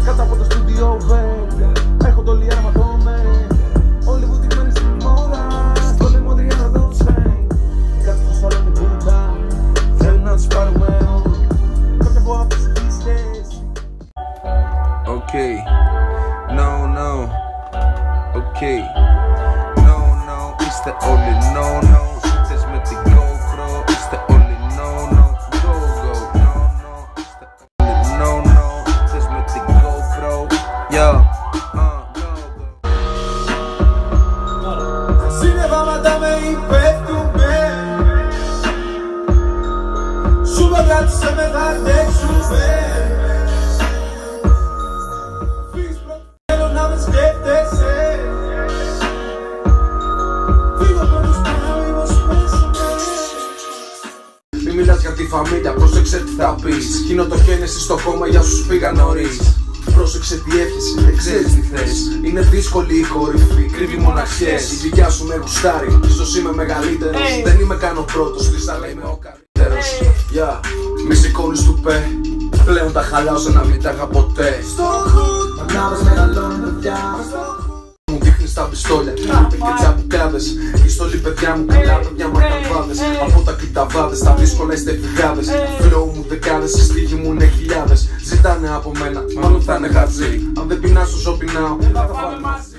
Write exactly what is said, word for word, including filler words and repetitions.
Κάτω από το στούντιο βέβαια, έχω το λιάμα το με. Όλοι βουτυγμένοι στην μόδα, στο λαιμό Τριάννα δώσε. Κάτω στο σαλόνι Μπούντα, θέλουν να τους πάρουμε όλοι. Κάποια από αυτές τις σχέσεις. Okay, no, no, okay, no, no, it's the only no, no. Shooters με την GoPro, it's the only no, no, go, go, no, no, it's the only no, no. Shooters με την GoPro, yo, uh, go, go. Τα συναισθήματα με υπέφτουνε. Σου με κράτησε με θα αντέξουμε. Μη μιλάς για τη φαμίλια, πρόσεξε τι θα πεις. Γίνω το Χένεση στο κόμμα για όσους πήγαν νωρίς. Πρόσεξε τι εύχεσαι, δεν ξέρεις τι θες. Είναι δύσκολη η κορυφή, κρύβει μοναξιές. Η δικιά σου με γουστάρει, ίσως είμαι μεγαλύτερος. hey. Δεν είμαι καν ο πρώτος της, αλλά είμαι ο καλύτερος. hey. yeah. Μη σηκώνεις του πέ, πλέον τα χαλάω σαν να μην τα είχα ποτέ. Στο χουτ, μανάβες μεγαλώνει παιδιά. Μου δείχνεις τα πιστόλια, ούτε και τσαμπουκάδες. Οι στολοί παιδιά μου, καλά παιδιά μαρταβάδες. Από τα κλιταβάδες, τα δύσκολα είστε φυγάδες. Φλόου μου δεκάδες, η στίχη μου είναι χιλιάδες. Ζητάνε από μένα, μάλλον θα είναι χαρτζή. Αν δεν πεινάσω όσο πεινάω, θα τα βάλω μαζί.